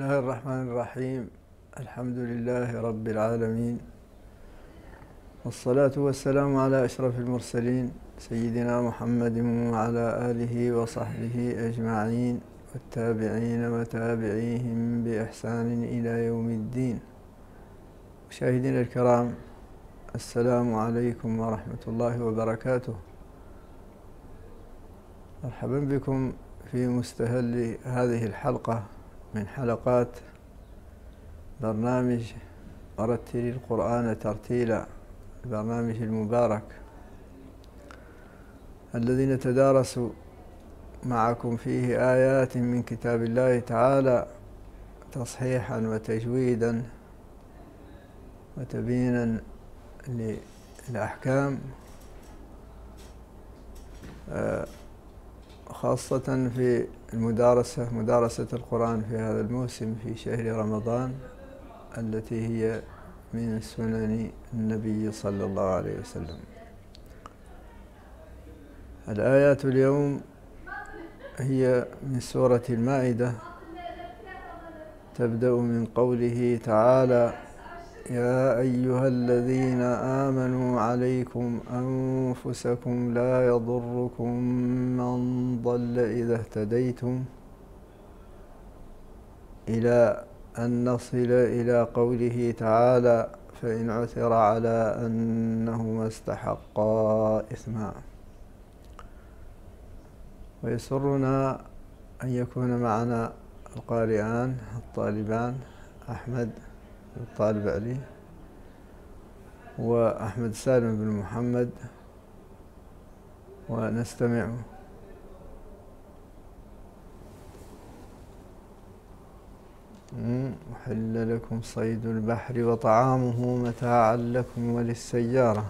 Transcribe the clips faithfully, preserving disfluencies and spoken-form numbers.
الله الرحمن الرحيم. الحمد لله رب العالمين، والصلاة والسلام على أشرف المرسلين سيدنا محمد وعلى آله وصحبه أجمعين والتابعين وتابعيهم بإحسان إلى يوم الدين. مشاهدينا الكرام، السلام عليكم ورحمة الله وبركاته. مرحبا بكم في مستهل هذه الحلقة من حلقات برنامج ورتل القرآن ترتيلا، البرنامج المبارك الذي نتدارس معكم فيه آيات من كتاب الله تعالى تصحيحا وتجويدا وتبيينا للأحكام، خاصة في المدارسة مدارسة القرآن في هذا الموسم في شهر رمضان التي هي من سنن النبي صلى الله عليه وسلم. الآيات اليوم هي من سورة المائدة، تبدأ من قوله تعالى: يا أيها الذين آمنوا عليكم أنفسكم لا يضركم من ضل إذا اهتديتم، إلى أن نصل إلى قوله تعالى: فإن عثر على أنهما استحقا إثما. ويسرنا أن يكون معنا القارئان الطالبان أحمد الطالب علي وأحمد سالم بن محمد، ونستمع. أحل لكم صيد البحر وطعامه متاعا لكم وللسيارة.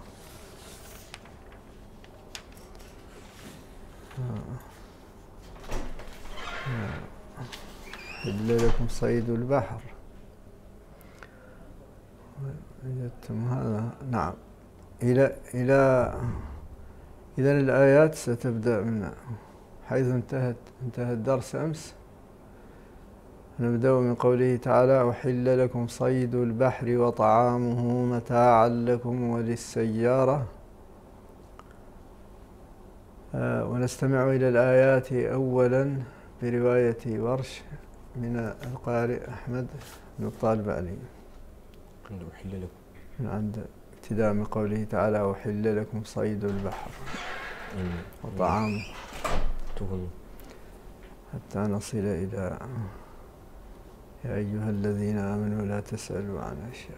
أحل لكم صيد البحر، وجدتم هذا؟ نعم. إلى إلى إذن الآيات ستبدأ من حيث انتهت انتهى الدرس أمس. نبدأ من قوله تعالى: أحل لكم صيد البحر وطعامه متاعا لكم وللسيارة. آه ونستمع إلى الآيات أولا برواية ورش من القارئ أحمد بن الطالب علي. أحل لكم من عند ابتداء من قوله تعالى: أحل لكم صيد البحر وطعامه حتى نصل إلى يا أيها الذين آمنوا لا تسألوا عن أشياء.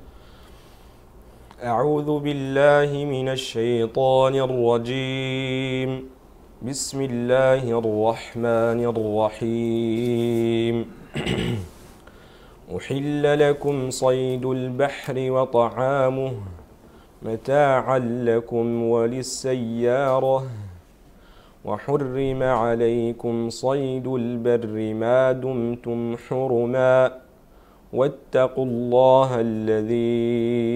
أعوذ بالله من الشيطان الرجيم. بسم الله الرحمن الرحيم. أحل لكم صيد البحر وطعامه متاعا لكم وللسيارة، وحرم عليكم صيد البر ما دمتم حرما، واتقوا الله الذي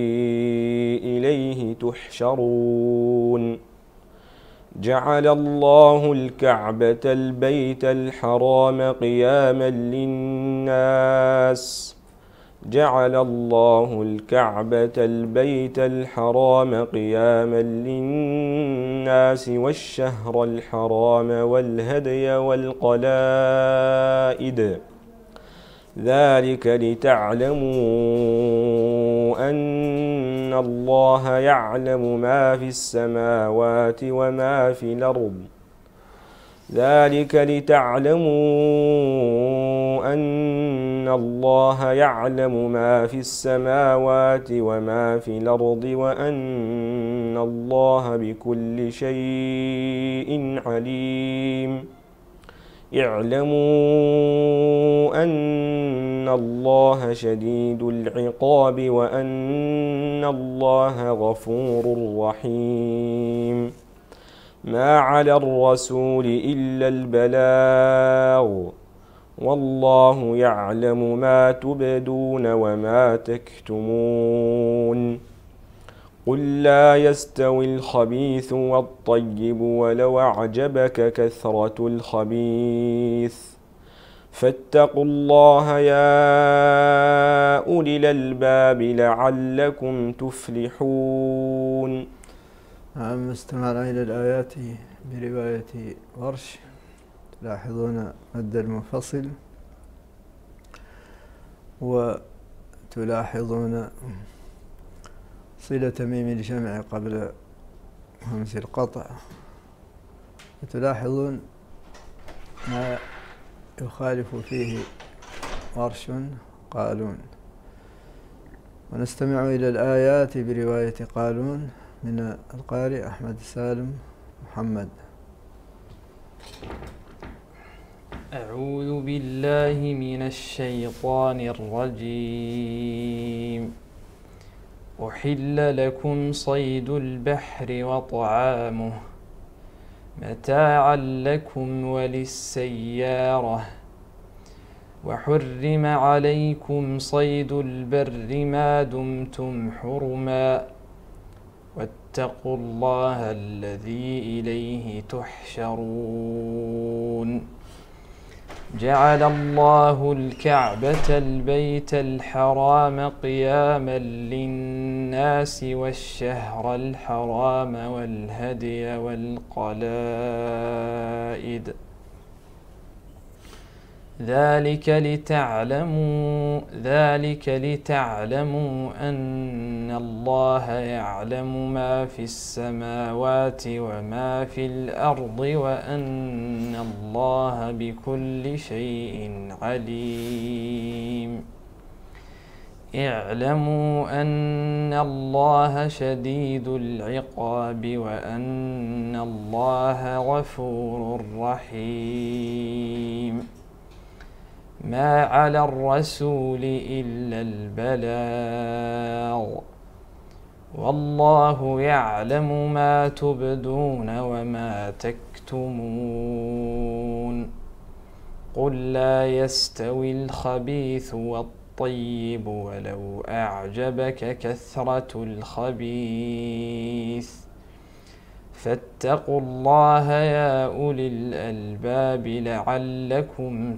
إليه تحشرون. جعل الله الكعبة البيت الحرام قياما للناس جعل الله الكعبة البيت الحرام قياما للناس والشهر الحرام والهدي والقلائد، ذلك لتعلموا أن الله يعلم ما في السماوات وما في الأرض ذلك لتعلموا أن الله يعلم ما في السماوات وما في الأرض وأن الله بكل شيء عليم. اعلموا أن الله شديد العقاب وأن الله غفور رحيم. ما على الرسول إلا البلاغ، والله يعلم ما تبدون وما تكتمون. قل لا يستوي الخبيث والطيب ولو أعجبك كثرة الخبيث، فاتقوا الله يا أولي الألباب لعلكم تفلحون. نعم، استمعنا إلى الآيات برواية ورش. تلاحظون مد المنفصل، وتلاحظون صلة ميم الجمع قبل همز القطع، وتلاحظون ما يخالف فيه ورش قالون. ونستمع إلى الآيات برواية قالون من القارئ أحمد سالم محمد. أعوذ بالله من الشيطان الرجيم. أحل لكم صيد البحر وطعامه متاعا لكم وللسيارة، وحرم عليكم صيد البر ما دمتم حرما، واتقوا الله الذي إليه تحشرون. جعل الله الكعبة البيت الحرام قياما للناس والشهر الحرام والهدي والقلائد، ذلك لتعلموا ذلك لتعلموا أن الله يعلم ما في السماوات وما في الأرض وأن الله بكل شيء عليم. اعلموا أن الله شديد العقاب وأن الله غفور رحيم. ما على الرسول إلا البلاغ، والله يعلم ما تبدون وما تكتمون. قل لا يستوي الخبيث والطيب ولو أعجبك كثرة الخبيث، فاتقوا الله يا أولي الألباب لعلكم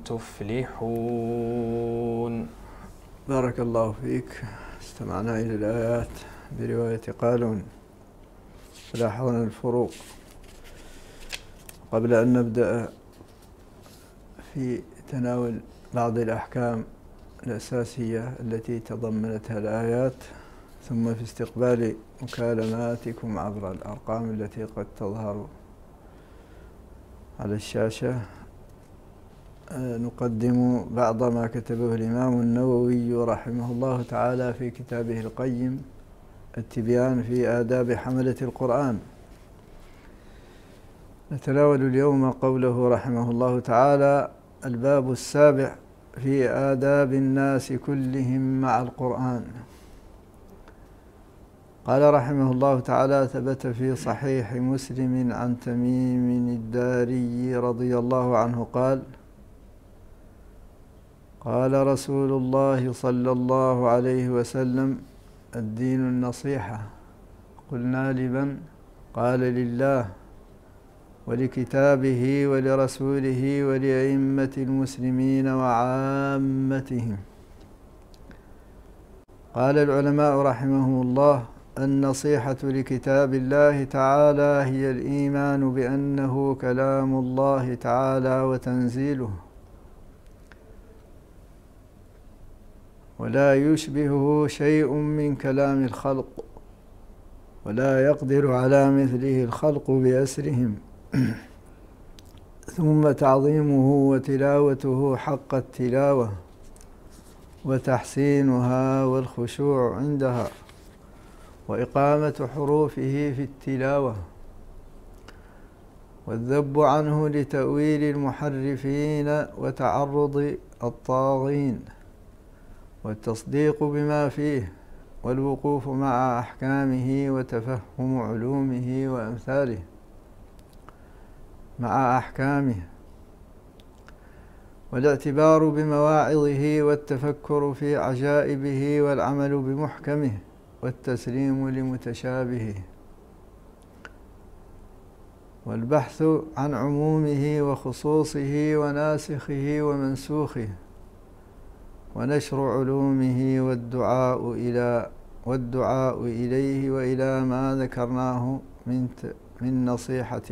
تفلحون. بارك الله فيك. استمعنا إلى الآيات برواية قالون. لاحظنا الفروق. قبل أن نبدأ في تناول بعض الأحكام الأساسية التي تضمنتها الآيات، ثم في استقبال مكالماتكم عبر الأرقام التي قد تظهر على الشاشة، نقدم بعض ما كتبه الإمام النووي رحمه الله تعالى في كتابه القيم التبيان في آداب حملة القرآن. نتناول اليوم قوله رحمه الله تعالى: الباب السابع في آداب الناس كلهم مع القرآن. قال رحمه الله تعالى: ثبت في صحيح مسلم عن تميم الداري رضي الله عنه قال: قال رسول الله صلى الله عليه وسلم: الدين النصيحة. قلنا: لمن؟ قال: لله ولكتابه ولرسوله ولأئمة المسلمين وعامتهم. قال العلماء رحمهم الله: النصيحة لكتاب الله تعالى هي الإيمان بأنه كلام الله تعالى وتنزيله، ولا يشبهه شيء من كلام الخلق، ولا يقدر على مثله الخلق بأسرهم. ثم تعظيمه وتلاوته حق التلاوة، وتحسينها والخشوع عندها، وإقامة حروفه في التلاوة، والذب عنه لتأويل المحرفين وتعرض الطاغين، والتصديق بما فيه، والوقوف مع أحكامه وتفهم علومه وأمثاله مع أحكامه، والاعتبار بمواعظه والتفكر في عجائبه والعمل بمحكمه والتسليم لمتشابهه، والبحث عن عمومه وخصوصه وناسخه ومنسوخه، ونشر علومه والدعاء إلى والدعاء إليه وإلى ما ذكرناه من من نصيحته.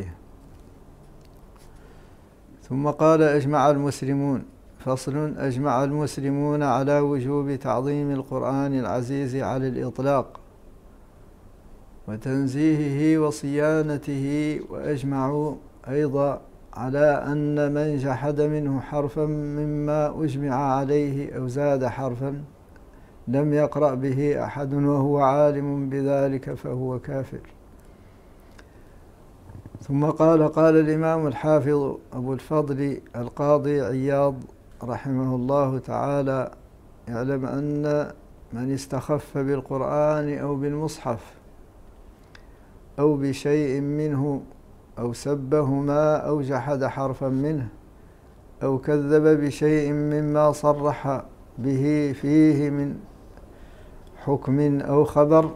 ثم قال: أجمع المسلمون. فصل: أجمع المسلمون على وجوب تعظيم القرآن العزيز على الإطلاق وتنزيهه وصيانته، وأجمعوا أيضا على أن من جحد منه حرفا مما أجمع عليه أو زاد حرفا لم يقرأ به أحد وهو عالم بذلك فهو كافر. ثم قال: قال الإمام الحافظ أبو الفضل القاضي عياض رحمه الله تعالى: اعلم أن من استخف بالقرآن أو بالمصحف أو بشيء منه أو سبهما أو جحد حرفا منه أو كذب بشيء مما صرح به فيه من حكم أو خبر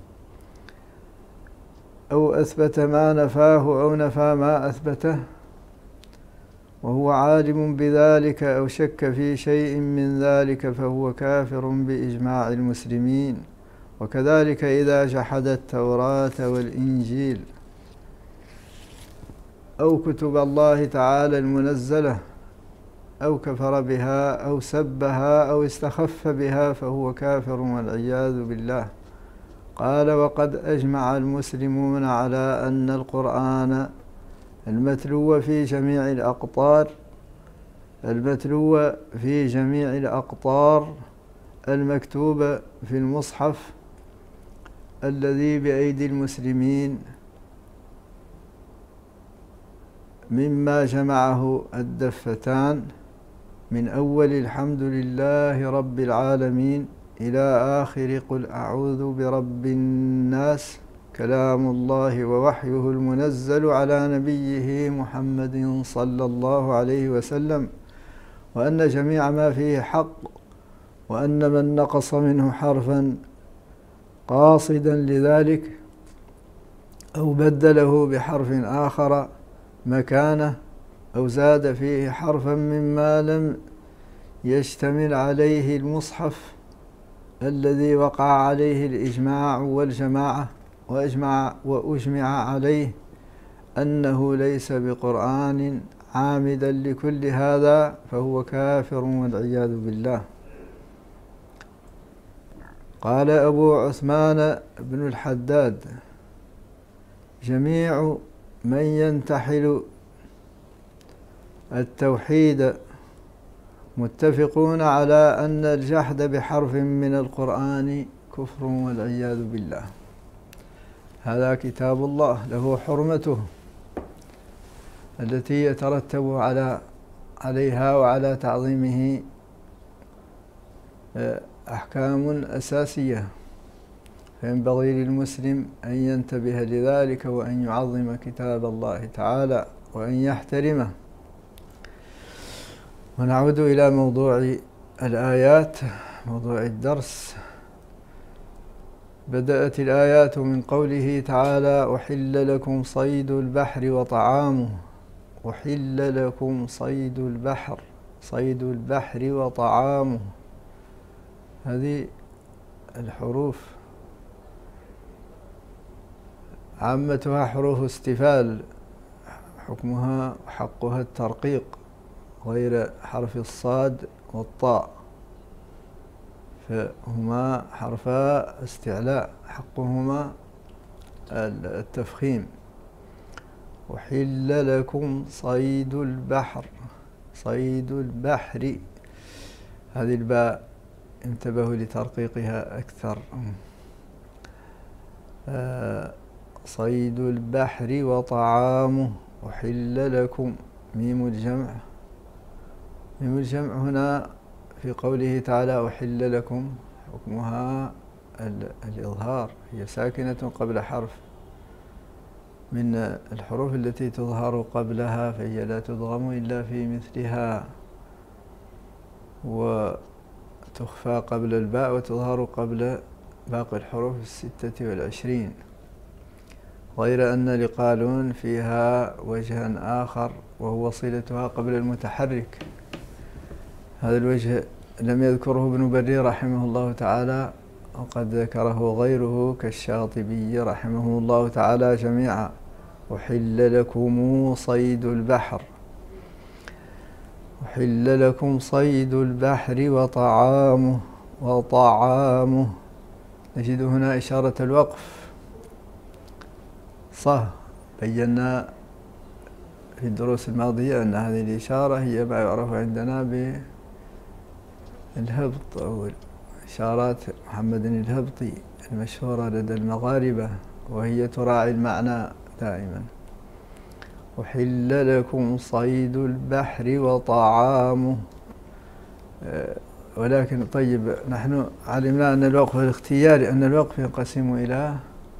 أو أثبت ما نفاه أو نفى ما أثبته وهو عالم بذلك أو شك في شيء من ذلك فهو كافر بإجماع المسلمين. وكذلك إذا جحد التوراة والإنجيل أو كتب الله تعالى المنزلة أو كفر بها أو سبها أو استخف بها فهو كافر والعياذ بالله. قال: وقد أجمع المسلمون على أن القرآن المتلو في جميع الأقطار المتلو في جميع الأقطار المكتوب في المصحف الذي بأيدي المسلمين مما جمعه الدفتان من أول الحمد لله رب العالمين إلى آخر قل أعوذ برب الناس كلام الله ووحيه المنزل على نبيه محمد صلى الله عليه وسلم، وأن جميع ما فيه حق، وأن من نقص منه حرفا قاصدا لذلك أو بدله بحرف آخر مكانه أو زاد فيه حرفا مما لم يشتمل عليه المصحف الذي وقع عليه الإجماع والجماعة وأجمع, وأجمع عليه أنه ليس بقرآن عامدا لكل هذا فهو كافر والعياذ بالله. قال أبو عثمان بن الحداد: جميع من ينتحل التوحيد متفقون على أن الجحد بحرف من القرآن كفر والعياذ بالله. هذا كتاب الله له حرمته التي يترتب على عليها وعلى تعظيمه أحكام أساسية، فينبغي للمسلم أن ينتبه لذلك وأن يعظم كتاب الله تعالى وأن يحترمه. ونعود إلى موضوع الآيات، موضوع الدرس. بدأت الآيات من قوله تعالى: أحل لكم صيد البحر وطعامه. أحل لكم صيد البحر، صيد البحر وطعامه. هذه الحروف عامتها حروف استفال، حكمها وحقها الترقيق غير حرف الصاد والطاء، فهما حرفا استعلاء حقهما التفخيم. أحل لكم صيد البحر، صيد البحر، هذه الباء انتبهوا لترقيقها أكثر. آه صيد البحر وطعامه. أحل لكم، ميم الجمع، ميم الجمع هنا في قوله تعالى أحل لكم حكمها الإظهار، هي ساكنة قبل حرف من الحروف التي تظهر قبلها، فهي لا تضغم إلا في مثلها، وتخفى قبل الباء وتظهر قبل باقي الحروف الستة والعشرين. غير أن لقالون فيها وجها آخر وهو صلتها قبل المتحرك. هذا الوجه لم يذكره ابن بري رحمه الله تعالى، وقد ذكره غيره كالشاطبي رحمه الله تعالى جميعا. أحل لكم صيد البحر، أحل لكم صيد البحر وطعامه، وطعامه نجد هنا إشارة الوقف. صح، بينا في الدروس الماضية أن هذه الإشارة هي ما يعرف عندنا بالهبط أو إشارات محمد الهبطي المشهورة لدى المغاربة، وهي تراعي المعنى دائما. أحل لكم صيد البحر وطعامه. ولكن طيب، نحن علمنا أن الوقف الاختياري أن الوقف ينقسم إلى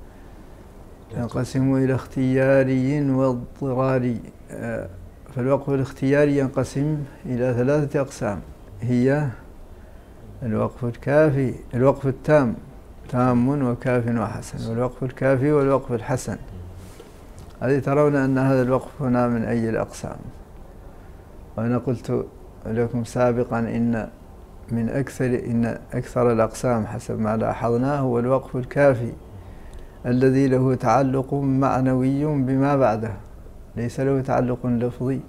ينقسم إلى اختياري واضطراري. فالوقف الاختياري ينقسم إلى ثلاثة أقسام، هي الوقف الكافي، الوقف التام، تام وكاف وحسن، والوقف الكافي والوقف الحسن. هذه ترون أن هذا الوقف هنا من أي الأقسام. وأنا قلت لكم سابقا إن من أكثر إن أكثر الأقسام حسب ما لاحظناه هو الوقف الكافي، الذي له تعلق معنوي بما بعده، ليس له تعلق لفظي.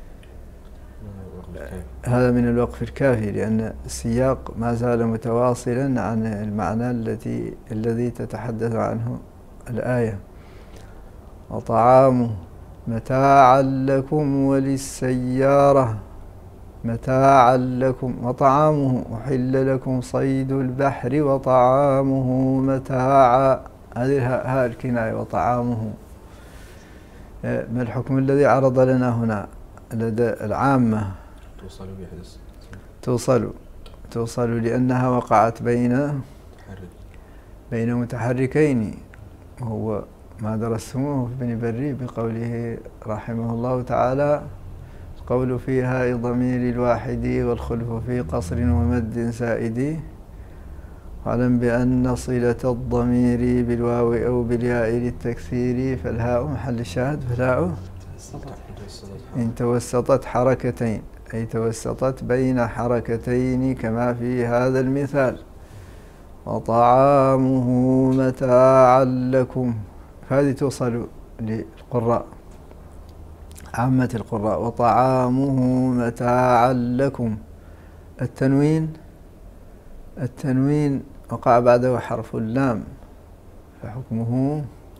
هذا من الوقف الكافي، لأن السياق ما زال متواصلا عن المعنى التي الذي تتحدث عنه الآية. وطعامه متاعا لكم وللسيارة، متاعا لكم. وطعامه أحل لكم صيد البحر وطعامه متاعا. هذه ها الكناية وطعامه. ما الحكم الذي عرض لنا هنا لدى العامة؟ توصل بحدث توصل توصل لأنها وقعت بين بين متحركين، وهو ما درستموه في ابن بري بقوله رحمه الله تعالى: قول فيها ضمير الواحد والخلف في قصر ومد سائد، واعلم بأن صلة الضمير بالواو أو بالياء للتكثير، فالهاء محل الشاهد، فالهاء إن توسطت حركتين، أي توسطت بين حركتين كما في هذا المثال. وطعامه متاعا لكم. هذه توصل للقراء عامة القراء. وطعامه متاعا لكم. التنوين التنوين وقع بعده حرف اللام، فحكمه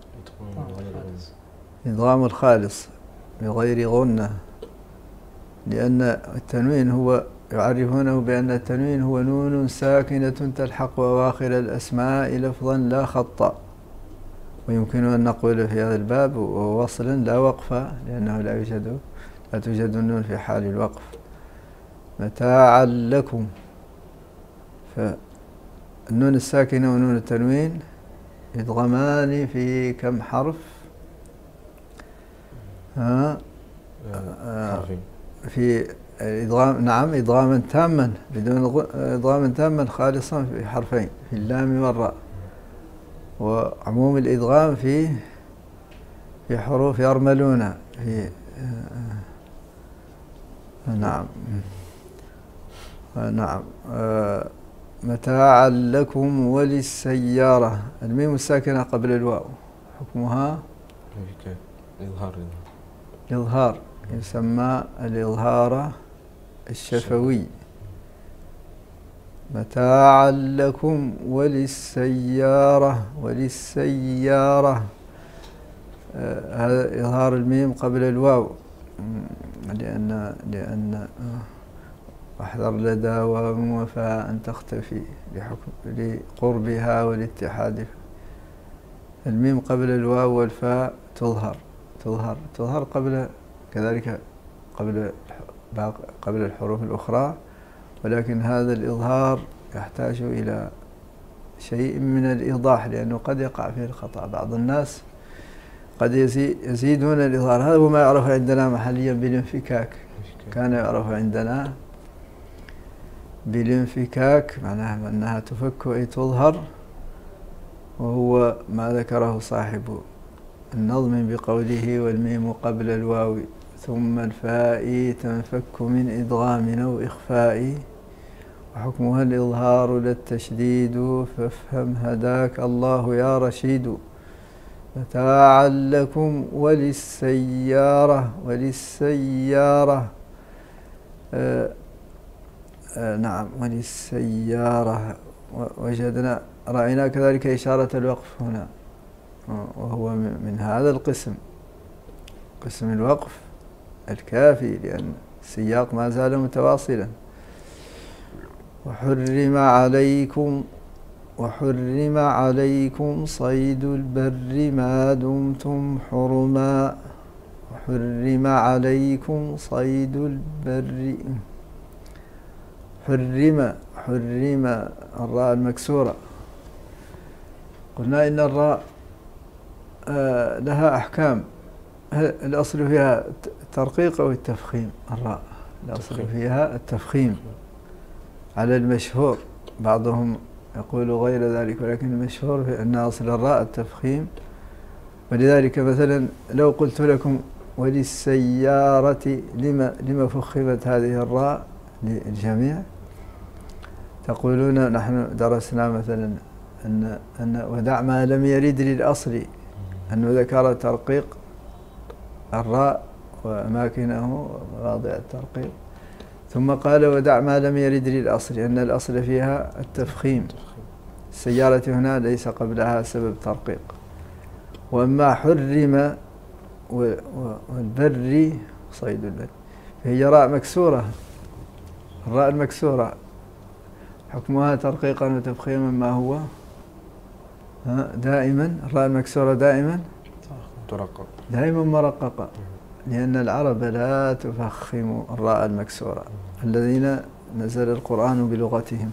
إدغام الخالص بغير غنة، لأن التنوين هو يعرفونه بأن التنوين هو نون ساكنة تلحق أواخر الأسماء لفظا لا خطا. ويمكن أن نقول في هذا الباب ووصلا لا وقف، لأنه لا يوجد لا توجد النون في حال الوقف. متاعا لكم. فالنون الساكنة ونون التنوين يدغمان في كم حرف؟ ها في إدغام، نعم، إدغاما تاما بدون إدغاما تاما خالصا في حرفين، في اللام والراء. وعموم الإدغام في في حروف يرملون في نعم نعم متاعا لكم وللسيارة. الميم الساكنة قبل الواو حكمها الإظهار. الإظهار يسمى الإظهار الشفوي. متاعا لكم وللسيارة. وللسيارة هذا إظهار الميم قبل الواو، لأن لأن واحذر لدى واو وفاء أن تختفي لحكم لقربها والاتحاد. الميم قبل الواو والفاء تظهر تظهر تظهر قبل كذلك قبل قبل الحروف الأخرى، ولكن هذا الإظهار يحتاج إلى شيء من الإيضاح، لأنه قد يقع فيه الخطأ. بعض الناس قد يزيدون الإظهار. هذا هو ما يعرف عندنا محليا بالانفكاك. كان يعرف عندنا بالانفكاك، معناها أنها تفك أي تظهر، وهو ما ذكره صاحب النظم بقوله والميم قبل الواو ثم الفاء تنفك من إدغام أو إخفاء وحكمها الإظهار لا التشديد فافهم هداك الله يا رشيد متاعا لكم وللسيارة وللسيارة آه آه نعم وللسيارة وجدنا رأينا كذلك إشارة الوقف هنا وهو من هذا القسم قسم الوقف الكافي لأن السياق ما زال متواصلا وحرم عليكم وحرم عليكم صيد البر ما دمتم حرما وحرم عليكم صيد البر حرم حرم الراء المكسورة قلنا إن الراء آه لها أحكام الأصل فيها الترقيق أو التفخيم الراء الأصل فيها التفخيم على المشهور بعضهم يقول غير ذلك ولكن المشهور في أن أصل الراء التفخيم ولذلك مثلا لو قلت لكم وللسيارة لما, لما فخمت هذه الراء للجميع تقولون نحن درسنا مثلا أن, أن ودع ما لم يرد للأصل أنه ذكر ترقيق الراء وأماكنه ومواضع الترقيق ثم قال ودع ما لم يرد للأصل أن الأصل فيها التفخيم السيارة هنا ليس قبلها سبب ترقيق وأما حرم والبر صيد البر فهي راء مكسورة الراء المكسورة حكمها ترقيقا وتفخيما ما هو دائما الراء المكسورة دائما ترقق دائما مرققة لأن العرب لا تفخم الراء المكسورة الذين نزل القرآن بلغتهم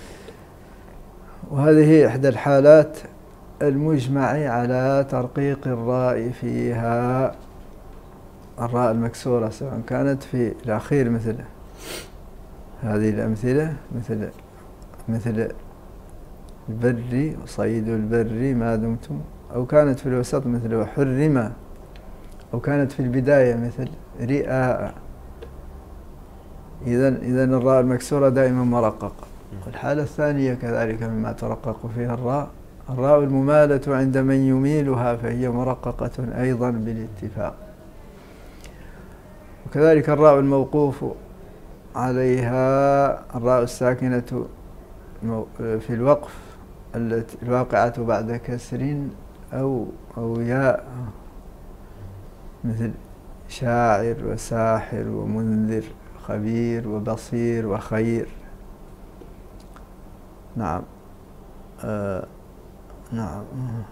وهذه إحدى الحالات المجمع على ترقيق الراء فيها الراء المكسورة سواء كانت في الأخير مثل هذه الأمثلة مثل مثل البر صيد البر ما دمتم أو كانت في الوسط مثل وحرم أو كانت في البداية مثل رئاء إذن إذن الراء المكسورة دائما مرققة والحالة الثانية كذلك مما ترقق فيها الراء الراء الممالة عند من يميلها فهي مرققة أيضا بالاتفاق وكذلك الراء الموقوف عليها الراء الساكنة في الوقف التي الواقعة بعد كسر أو أو ياء مثل شاعر وساحر ومنذر خبير وبصير وخير نعم آه نعم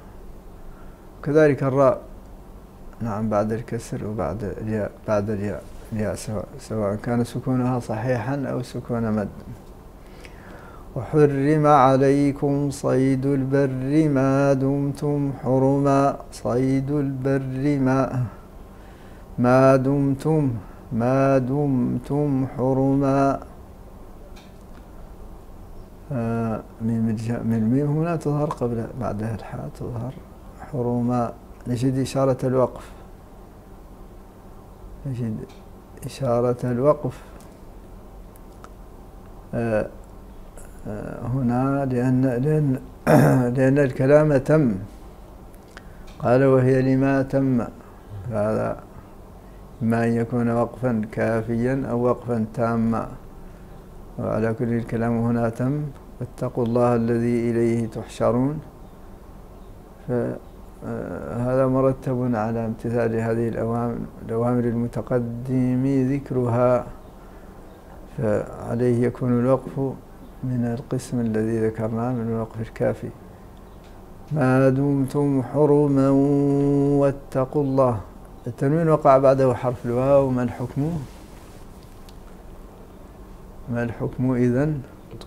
كذلك الراء نعم بعد الكسر وبعد الياء بعد الياء الياء سواء سواء كان سكونها صحيحا أو سكون مد وحرم عليكم صيد البر ما دمتم حرما صيد البر ما ما دمتم ما دمتم حرما آه من الميم هنا تظهر قبل بعدها الحاء تظهر حرما نجد إشارة الوقف نجد إشارة الوقف آه آه هنا لأن لأن لأن الكلام تم قال وهي لما تم هذا إما أن يكون وقفا كافيا أو وقفا تاما وعلى كل الكلام هنا تم واتقوا الله الذي إليه تحشرون فهذا مرتب على امتثال هذه الأوامر الأوامر المتقدم ذكرها فعليه يكون الوقف من القسم الذي ذكرناه من الوقف الكافي ما دمتم حرما واتقوا الله التنوين وقع بعده حرف الواو ما الحكم ما الحكم إذن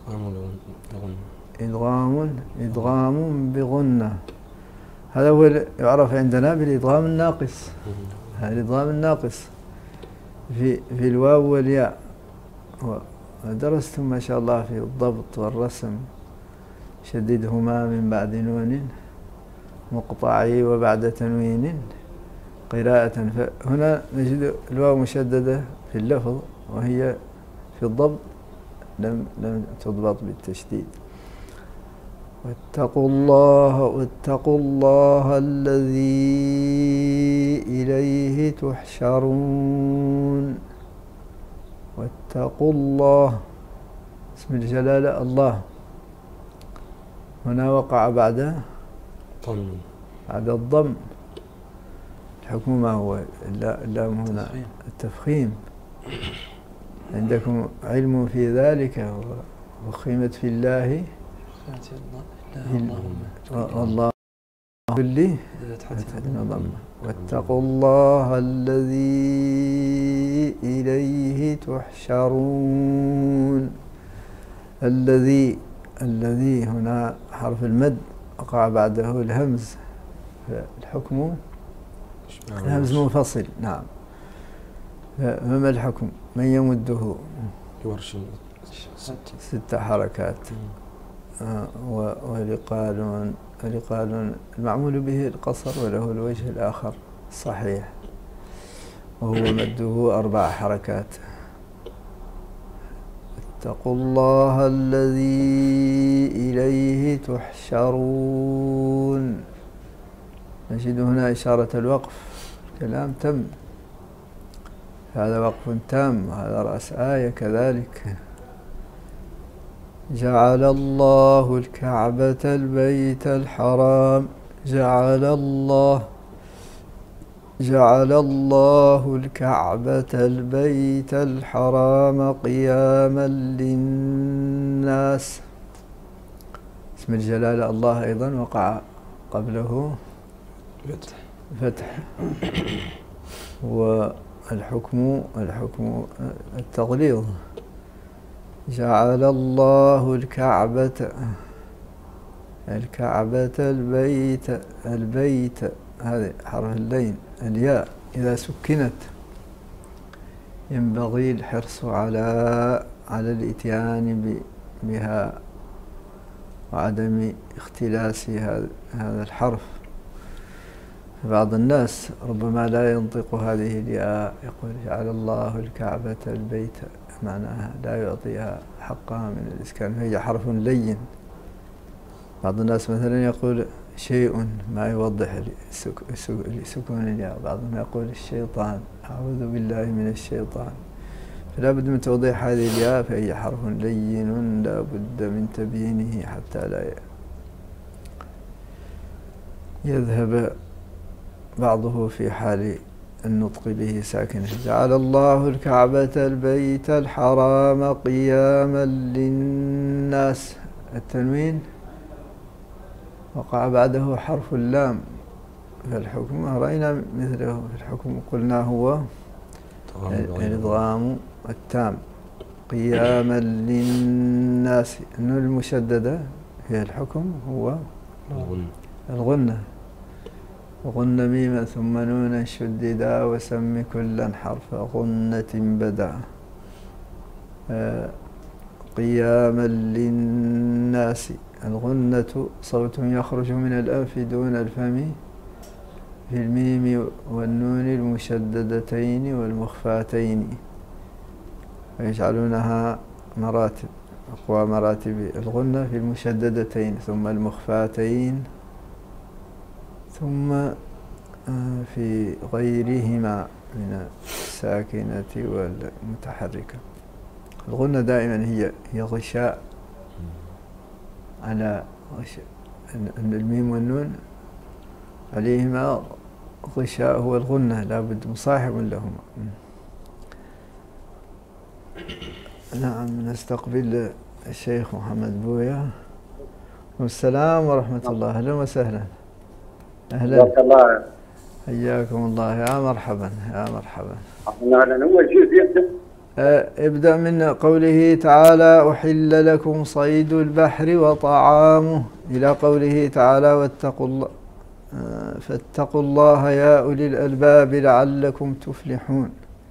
إدغام إدغام بغنة هذا هو يعرف عندنا بالإدغام الناقص هذا الإدغام الناقص في في الواو والياء ودرستم ما شاء الله في الضبط والرسم شددهما من بعد نون مقطعي وبعد تنوين قراءة. فهنا نجد الواو مشددة في اللفظ، وهي في الضبط لم لم تضبط بالتشديد. واتقوا الله واتقوا الله الذي إليه تحشرون. واتقوا الله اسم الجلالة الله، هنا وقع بعد بعد الضم. الحكم ما هو؟ اللام هنا التفخيم. عندكم علم في ذلك؟ وخيمت في الله الله كله ضمه. واتقوا الله الذي إليه تحشرون. الذي الذي هنا حرف المد وقع بعده الهمز، الحكم الهمز منفصل. نعم. فما الحكم؟ من يمده؟ ست حركات. آه ولقالون ولقالون المعمول به القصر، وله الوجه الآخر صحيح، وهو مده أربع حركات. اتقوا الله الذي إليه تحشرون. نجد هنا إشارة الوقف، الكلام تم، هذا وقف تام، وهذا رأس آية كذلك. جعل الله الكعبة البيت الحرام. جعل الله جعل الله الكعبة البيت الحرام قياما للناس. اسم الجلالة الله أيضا وقع قبله فتح. والحكم الحكم التغليظ. جعل الله الكعبة الكعبة البيت البيت هذه حرف اللين، الياء إذا سكنت ينبغي الحرص على على الإتيان بها وعدم اختلاس هذا الحرف. بعض الناس ربما لا ينطق هذه الياء، يقول جعل الله الكعبة البيت، معناها لا يعطيها حقها من الإسكان، فهي حرف لين. بعض الناس مثلا يقول شيء ما يوضح لسكون الياء، بعضهم يقول الشيطان، أعوذ بالله من الشيطان. فلا بد من توضيح هذه الياء، فهي حرف لين لا بد من تبيينه حتى لا يذهب بعضه في حال النطق به ساكنه. جعل الله الكعبة البيت الحرام قياما للناس. التنوين وقع بعده حرف اللام، فالحكم رأينا مثله في الحكم قلنا هو الإدغام التام. قياما للناس. النون المشددة هي الحكم هو الغنة. وغن ميما ثم نونا شددا وسم كلا حرف غنة بدا. آه قياما للناس. الغنة صوت يخرج من الأنف دون الفم في الميم والنون المشددتين والمخفاتين، ويجعلونها مراتب، أقوى مراتب الغنة في المشددتين ثم المخفاتين ثم في غيرهما من الساكنة والمتحركة. الغنة دائما هي هي غشاء على غشاء، الميم والنون عليهما غشاء هو الغنة، لابد مصاحب لهما. نعم. نستقبل الشيخ محمد بويا. والسلام ورحمة الله. أهلا وسهلا. أهلا. الله. حياكم الله. يا مرحبا يا مرحبا. أهلا. أول شيء يبدأ ابدأ من قوله تعالى أحل لكم صيد البحر وطعامه إلى قوله تعالى واتقوا الله فاتقوا الله يا أولي الألباب لعلكم تفلحون.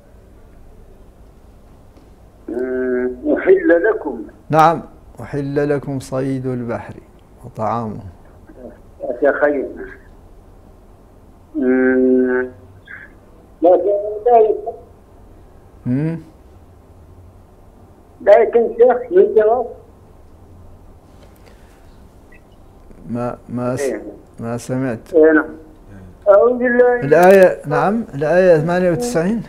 أحل لكم. نعم. أحل لكم صيد البحر وطعامه. يا خير. أمم، لكن ذلك مم. لكن شيخ من جواب ما ما س... إيه. ما سمعت إيه نعم. أعوذ بالله من الآية. نعم الآية ثمانية وتسعين.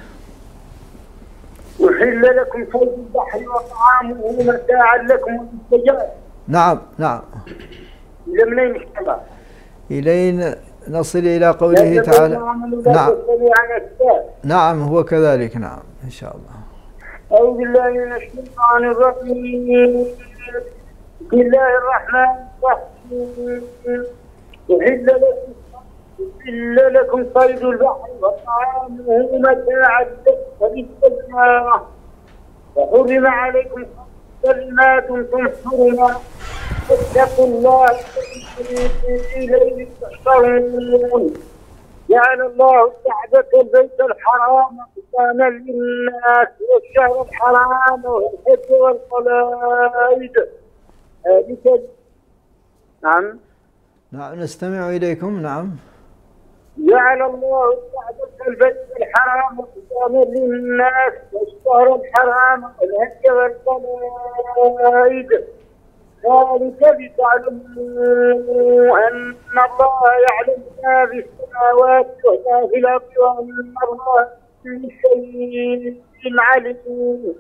أحل لكم صيد البحر وطعامه متاعا لكم وللسيارة. نعم نعم. إلى منين الشباب؟ إلين نصل إلى قوله تعالى. نعم نعم هو كذلك. نعم إن شاء الله. أعوذ بالله من الشيطان الرجيم. بسم الله الرحمن الرحيم. أحل لكم أحل لكم صيد البحر وطعامه متاعا لكم وللسيارة وحرم عليكم ما دمتم حرما واتقوا الله إليه تحشرون. جعل الله الكعبة البيت الحرام قياما للناس والشهر الحرام والحج والقلائد. هذه نعم نعم نستمع إليكم. نعم. جعل الله الكعبة البيت الحرام قياما للناس والشهر الحرام والحج والقلائد. ذلك لتعلموا أن الله يعلم ما في السماوات وما في الأرض وأن الله بكل شيء عليم.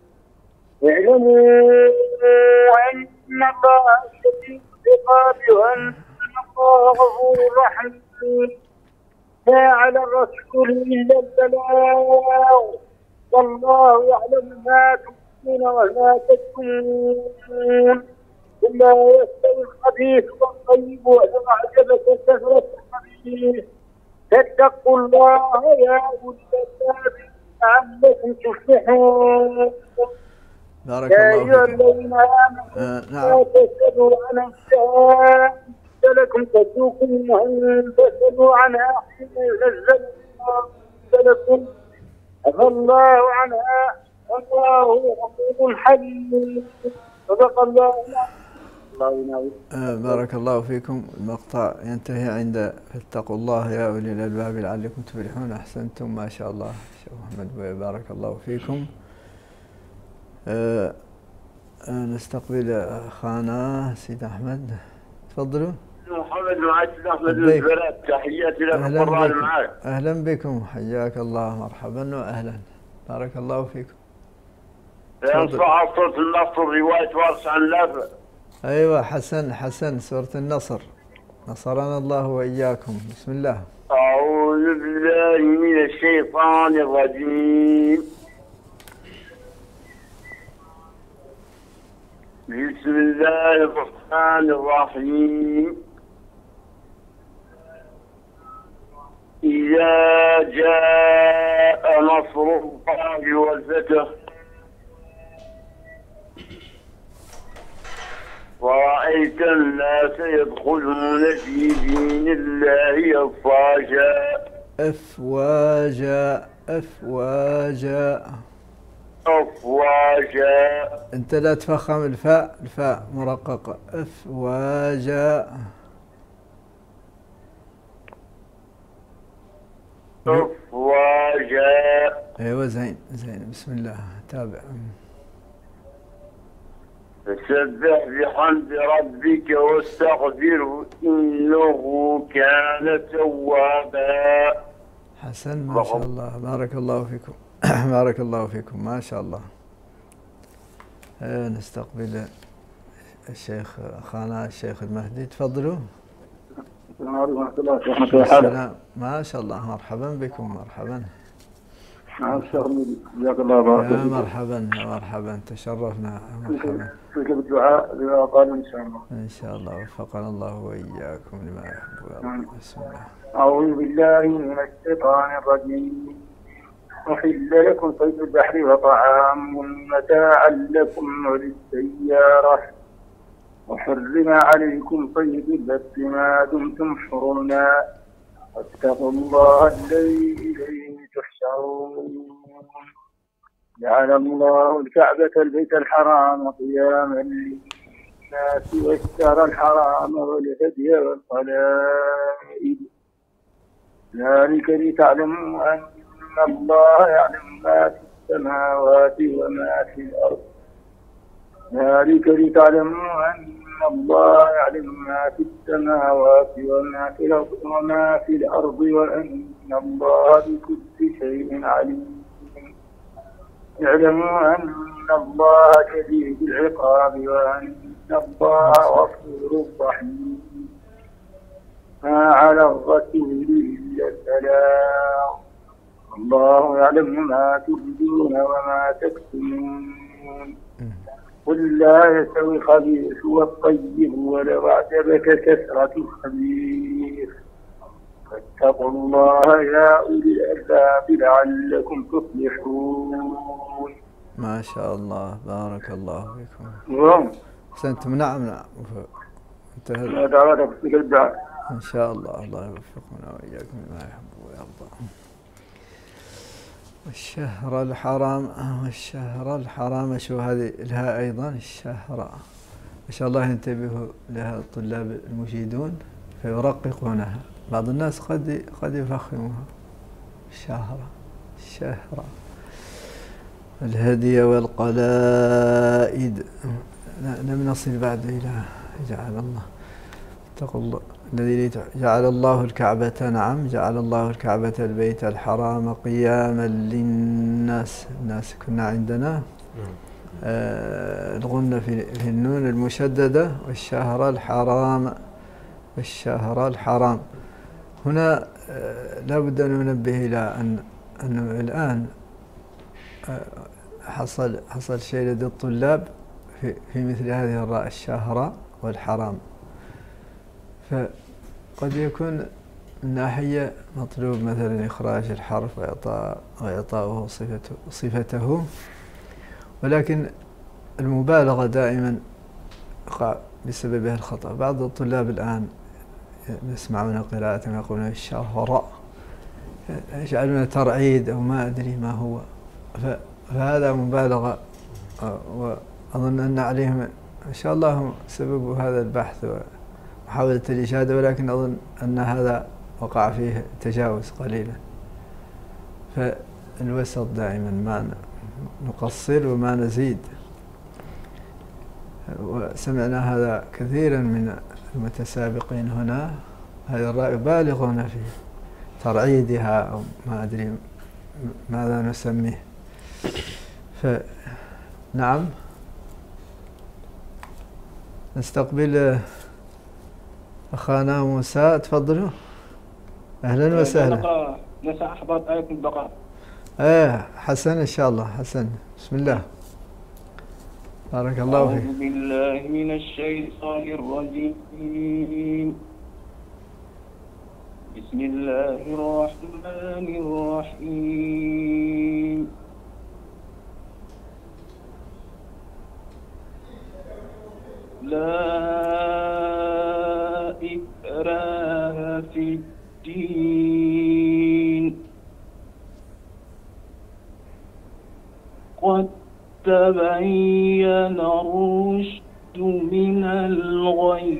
اعلموا أن الله شديد العقاب وأن الله غفور رحيم. ما على الرسول إلا البلاغ والله يعلم ما تبدون وما تكتمون. لا يستوي الخبيث والطيب ولو أعجبك كثرة الخبيث. فاتقوا الله يا أولي الألباب لعلكم تفلحون. بارك يا الله أيها فيكم. الذين آمنوا آه لا نعم. تسألوا عن أشياء لكم تسوكم وإن تسألوا عنها حين ينزل لكم عفى الله عنها والله غفور حليم. صدق الله. الله ينور. آه بارك الله فيكم. المقطع ينتهي عند فاتقوا الله يا أولي الألباب لعلكم تفلحون. أحسنتم ما شاء الله شيخ محمد بارك الله فيكم. آه آه نستقبل أخانا سيد أحمد. تفضلوا. محمد معك أحمد لبيك. الزرات. تحياتي لك أهلا القرآن بكم. معك. أهلا بكم حياك الله. مرحبا وأهلا. بارك الله فيكم. ينصح صوت النصر رواية وارث عن نافع. أيوة حسن حسن سورة النصر. نصرنا الله وإياكم. بسم الله. أعوذ بالله من الشيطان الرجيم. بسم الله الرحمن الرحيم. إذا جاء نصر الله والفتح ورأيت الناس يدخلون في دين الله أفواجا. أفواجا أفواجا أفواجا. أنت لا تفخم الفاء. الفاء مرققة. أفواجا. أفواجا. أيوة زين زين. بسم الله. تابع. فسبح بحمد ربك واستغفره إنه كان توابا. حسن ما شاء الله. بارك الله فيكم. بارك الله فيكم ما شاء الله. نستقبل الشيخ أخانا الشيخ المهدي. تفضلوا. السلام عليكم ورحمة الله وبركاته. ما شاء الله. مرحبا بكم. مرحبا. نعم الشيخ جزاك الله بارك يا مرحبا يا مرحبا. تشرفنا. مرحبا. فيك بالدعاء لما قال إن شاء الله. إن شاء الله وفقنا الله وإياكم لما يحب ويرضى. بسم الله. أعوذ بالله من الشيطان الرجيم. أحل لكم صيد البحر وطعام متاعا لكم وللسيارة وحرم عليكم صيد البر ما دمتم حرما واتقوا الله الذي إليه تحشرون. جعل الله الكعبة البيت الحرام قياما للناس والشهر الحرام والهدي والقلائد. ذلك لتعلموا أن الله يعلم ما في السماوات وما في الأرض ذلك لتعلموا أن الله يعلم ما في السماوات وما في الأرض وما في الأرض وأن الله بكل شيء عليم اعلموا أن الله شديد العقاب وأن الله غفور رحيم ما على الرسول إلا البلاغ الله يعلم ما تبدون وما تكتمون قل لا يستوي الخبيث والطيب ولو أعجبك كثرة الخبيث فاتقوا الله يا أولي الألباب لعلكم تفلحون. ما شاء الله بارك الله فيكم. نعم. أحسنتم. نعم نعم. انتهى. دعواتك في الدعاء. إن شاء الله الله يوفقنا وإياكم لما يحب ويرضى. والشهر الحرام والشهر الحرام شو هذه لها أيضا الشهر ما شاء الله ينتبهوا لها الطلاب المجيدون فيرققونها. بعض الناس قد قد يفخموها. الشهر الشهر الهدي والقلائد لم نصل بعد إلى جعل الله اتقوا الله الذي جعل الله الكعبة نعم جعل الله الكعبة البيت الحرام قياما للناس. الناس كنا عندنا آه الغنة في, في النون المشددة والشهر الحرام والشهر الحرام. هنا آه لا بد أن ننبه إلى أن أنه الآن آه حصل حصل شيء لدى الطلاب في, في مثل هذه الراء الشهر والحرام. فقد يكون من ناحية مطلوب مثلا إخراج الحرف وإعطاء وإعطاؤه صفته, صفته ولكن المبالغة دائما يقع بسببها الخطأ. بعض الطلاب الآن يسمعون قراءة يقولون الشهر يجعلون ترعيد أو ما أدري ما هو فهذا مبالغة وأظن أن عليهم إن شاء الله سبب هذا البحث محاولة الإشادة ولكن أظن أن هذا وقع فيه تجاوز قليلا. فالوسط دائما ما نقصر وما نزيد. وسمعنا هذا كثيرا من المتسابقين هنا هذه الراء يبالغون في ترعيدها أو ما أدري ماذا نسميه. فنعم نستقبل أخانا موسى تفضلوا. أهلا وسهلا. مساء أحباب عليكم البقاء. ايه حسن إن شاء الله حسن. بسم الله بارك الله فيك. أعوذ بالله من الشيطان الرجيم. بسم الله الرحمن الرحيم. لا إكراه في الدين قد تبين الرشد من الغي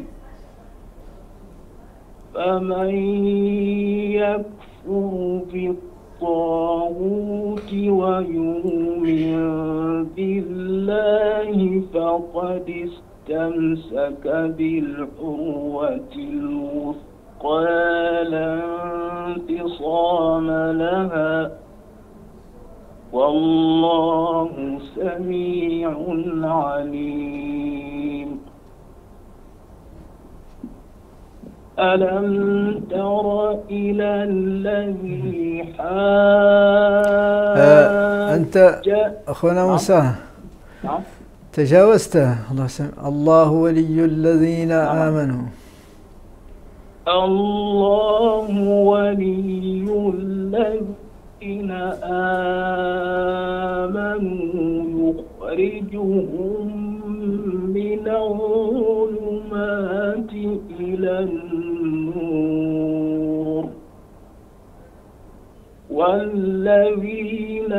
فمن يكفر بالطاغوت ويؤمن بالله فقد استمسك بالعروة الوثقى لا انفصام لها والله سميع عليم. ألم تر إلى الذي حاج آه أنت أخونا موسى نعم تجاوزته. الله سمع. الله ولي الذين نعم. آمنوا. الله ولي الذين آمنوا يخرجهم من الظلمات إلى النور والذين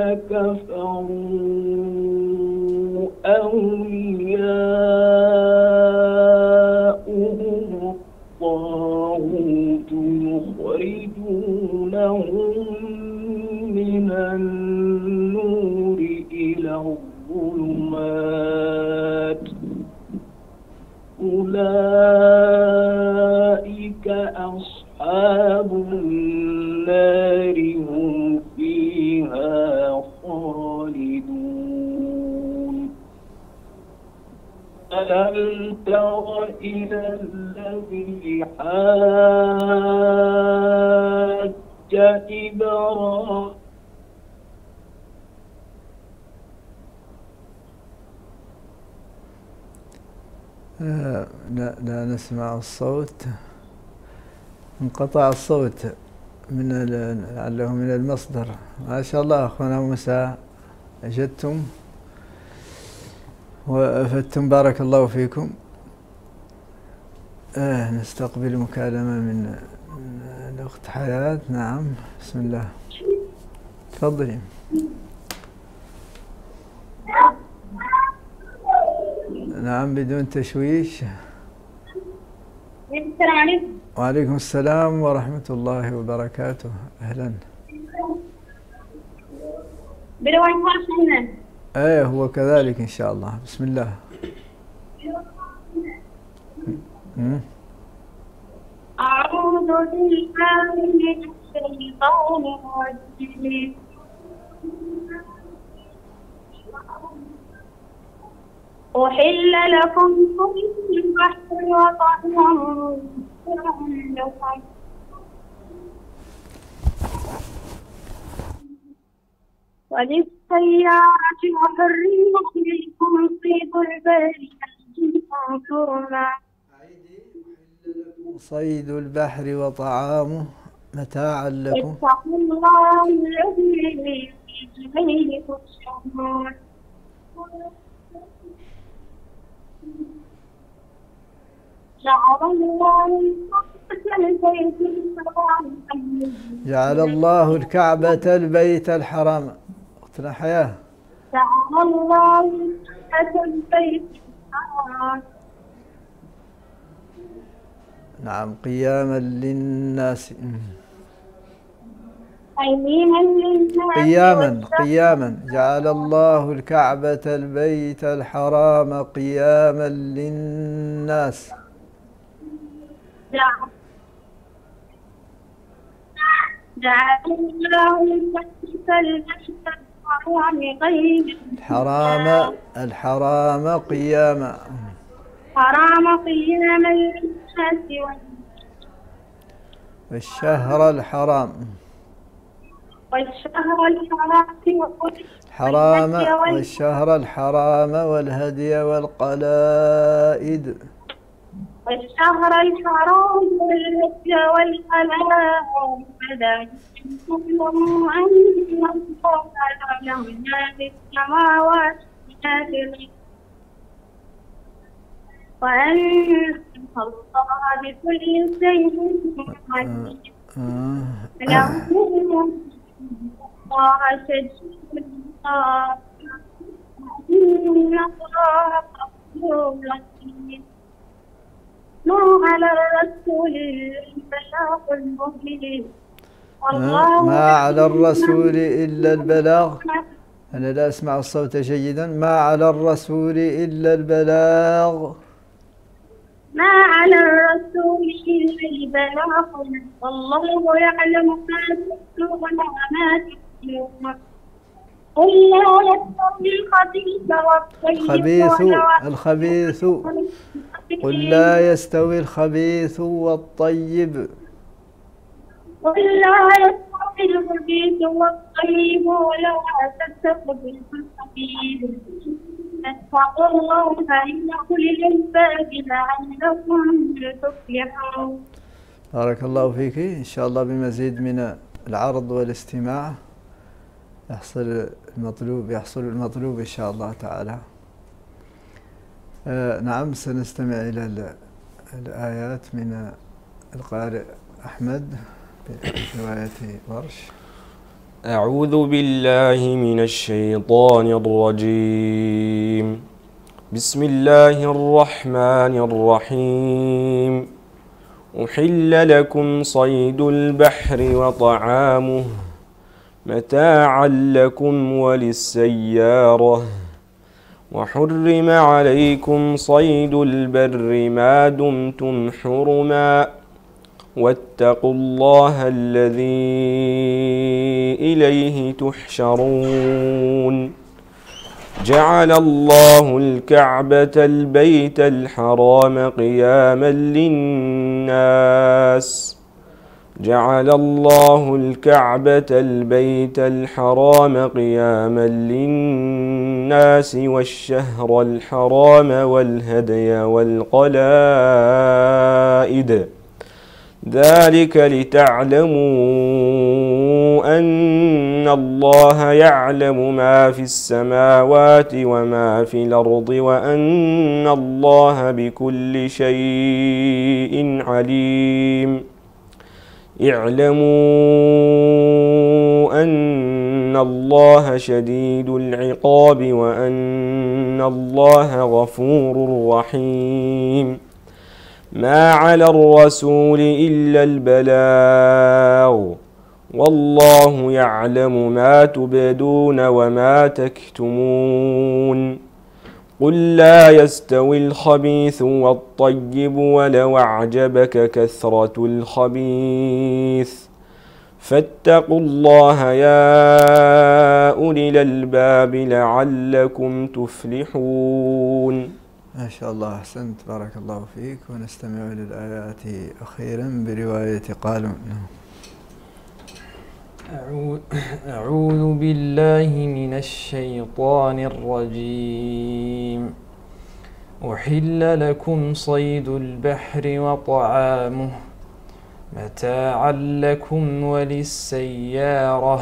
كفروا أولياؤهم الطاغوت يخرجونهم من النور إلى الظلمات أولئك أصحاب النار هم فيها خالدون ألم تر إلى الذي حاج إبراهيم آه لا, لا نسمع الصوت، انقطع الصوت من لعله من المصدر. ما شاء الله أخونا موسى أجدتم وأفدتم، بارك الله فيكم. آه نستقبل مكالمة من الأخت حياة. نعم بسم الله تفضلي. نعم بدون تشويش. السلام عليكم. وعليكم السلام ورحمة الله وبركاته. أهلا. بروان فرشنا. ايه هو كذلك إن شاء الله. بسم الله. أعوذ بالله من الشيطان الرجيم. أحل لكم كل البحر وطعام لكم وللسيارة وحرمت عليكم صيد البر حرما صيد البحر وطعامه متاعا لكم. اتقوا الله الذي إليه تحشرون. جعل الله الكعبة البيت الحرام. اختنا حياة. جعل الله الكعبة البيت الحرام. نعم قياما للناس. قياما قياما جعل الله الكعبة البيت الحرام قياما للناس. جعل الله الكعبة البيت الحرام الحرام الحرام قياما حرام قياما للناس والشهر الحرام والشهر الحرام حرام والشهر الحرام والهدي والقلائد والشهر الحرام والهدي والقلائد فذلكم أن الله له ما في السماوات وما في الأرض وأن الله بكل شيء عليم. الله شديد العقاب إن الله غفور رحيم. ما على الرسول البلاغ المبين. ما على الرسول إلا البلاغ. أنا لا أسمع الصوت جيدا. ما على الرسول إلا البلاغ. ما على الرسول إلا البلاغ والله يعلم ما تبدون وما تكتمون. قل لا يستوي الخبيث والطيب الخبيث قل لا يستوي الخبيث والطيب قل لا يستوي الخبيث والطيب ولا تستوي الخبيث. اتقوا الله فإن أولي الألباب لعلكم تفلحون. بارك الله فيك. إن شاء الله بمزيد من العرض والاستماع يحصل المطلوب يحصل المطلوب إن شاء الله تعالى. آه نعم سنستمع إلى الآيات من القارئ أحمد برواية ورش. أعوذ بالله من الشيطان الرجيم. بسم الله الرحمن الرحيم. أحل لكم صيد البحر وطعامه متاعا لكم وللسيارة وحرم عليكم صيد البر ما دمتم حرما واتقوا الله الذي إليه تحشرون جعل الله الكعبة البيت الحرام قياما للناس جعل الله الكعبة البيت الحرام قياما للناس والشهر الحرام والهدي والقلائد ذلك لتعلموا أن الله يعلم ما في السماوات وما في الأرض وأن الله بكل شيء عليم اعلموا أن الله شديد العقاب وأن الله غفور رحيم ما على الرسول إلا البلاغ والله يعلم ما تبدون وما تكتمون قل لا يستوي الخبيث والطيب ولو أعجبك كثرة الخبيث فاتقوا الله يا أولي الألباب لعلكم تفلحون. ما شاء الله، أحسنت، بارك الله فيك. ونستمع للآيات أخيرا برواية قالون. أعوذ بالله من الشيطان الرجيم. أحل لكم صيد البحر وطعامه متاعا لكم وللسيارة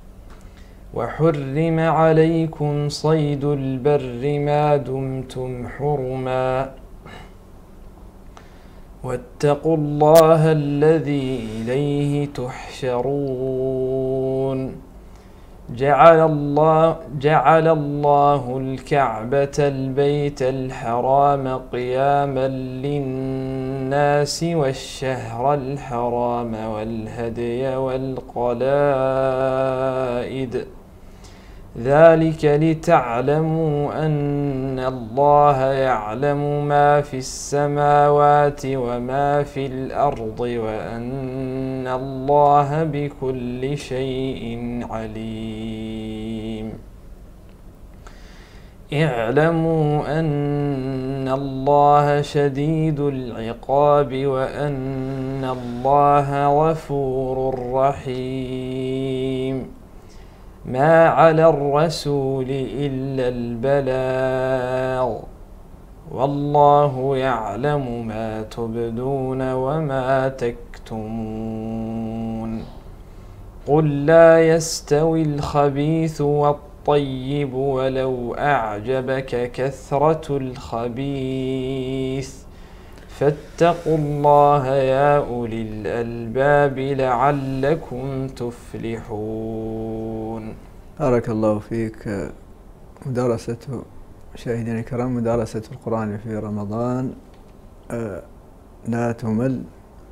وحرم عليكم صيد البر ما دمتم حرما واتقوا الله الذي إليه تحشرون جعل الله, جعل الله الكعبة البيت الحرام قياما للناس والشهر الحرام والهدي والقلائد ذلك لتعلموا أن الله يعلم ما في السماوات وما في الأرض وأن الله بكل شيء عليم اعلموا أن الله شديد العقاب وأن الله غفور رحيم ما على الرسول إلا البلاغ والله يعلم ما تبدون وما تكتمون قل لا يستوي الخبيث والطيب ولو أعجبك كثرة الخبيث فاتقوا الله يا أولي الألباب لعلكم تفلحون. بارك الله فيك. مدارسة مشاهدينا الكرام، مدارسة القرآن في رمضان لا تمل،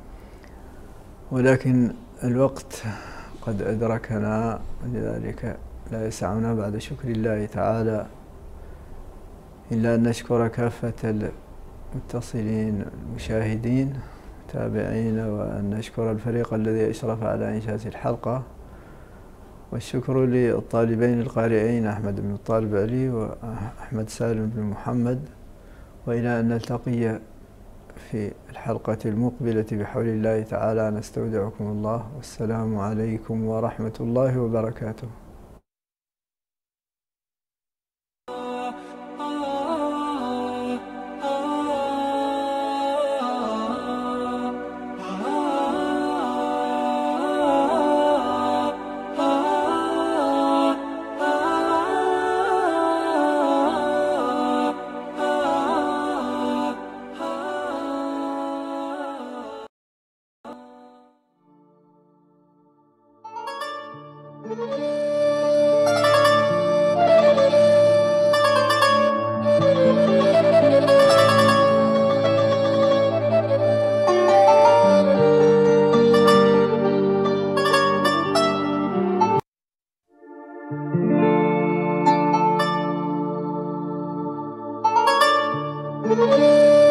ولكن الوقت قد أدركنا، لذلك لا يسعنا بعد شكر الله تعالى إلا أن نشكر كافة المتصلين المشاهدين المتابعين، وأن نشكر الفريق الذي أشرف على إنشاء الحلقة، والشكر للطالبين القارئين أحمد بن الطالب علي وأحمد سالم بن محمد، وإلى أن نلتقي في الحلقة المقبلة بحول الله تعالى نستودعكم الله، والسلام عليكم ورحمة الله وبركاته. العالمين.